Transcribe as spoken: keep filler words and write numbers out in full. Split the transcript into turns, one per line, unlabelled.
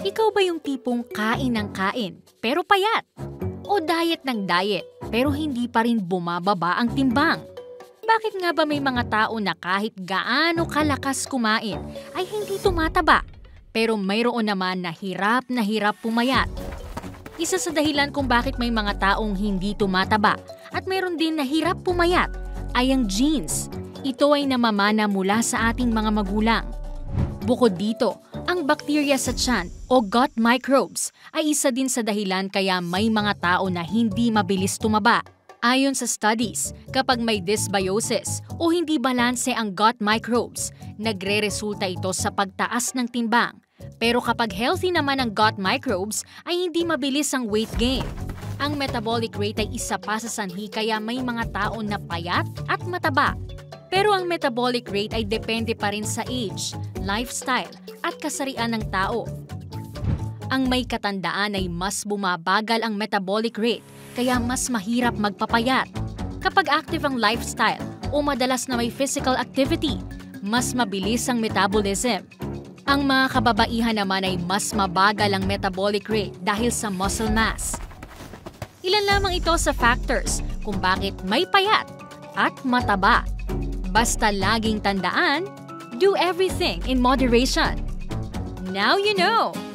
Ikaw ba yung tipong kain ng kain pero payat? O diet ng diet pero hindi pa rin bumababa ang timbang? Bakit nga ba may mga tao na kahit gaano kalakas kumain ay hindi tumataba? Pero mayroon naman na hirap na hirap pumayat. Isa sa dahilan kung bakit may mga taong hindi tumataba at mayroon din na hirap pumayat ay ang genes. Ito ay namamana mula sa ating mga magulang. Bukod dito, ang bakterya sa tiyan o gut microbes ay isa din sa dahilan kaya may mga tao na hindi mabilis tumaba. Ayon sa studies, kapag may dysbiosis o hindi balanse ang gut microbes, nagre-resulta ito sa pagtaas ng timbang. Pero kapag healthy naman ang gut microbes, ay hindi mabilis ang weight gain. Ang metabolic rate ay isa pa sa sanhi kaya may mga tao na payat at mataba. Pero ang metabolic rate ay depende pa rin sa age, lifestyle, at kasarian ng tao. Ang may katandaan ay mas bumabagal ang metabolic rate, kaya mas mahirap magpapayat. Kapag active ang lifestyle o madalas na may physical activity, mas mabilis ang metabolism. Ang mga kababaihan naman ay mas mabagal ang metabolic rate dahil sa muscle mass. Ilan lamang ito sa factors kung bakit may payat at mataba. Basta laging tandaan, do everything in moderation. Now you know!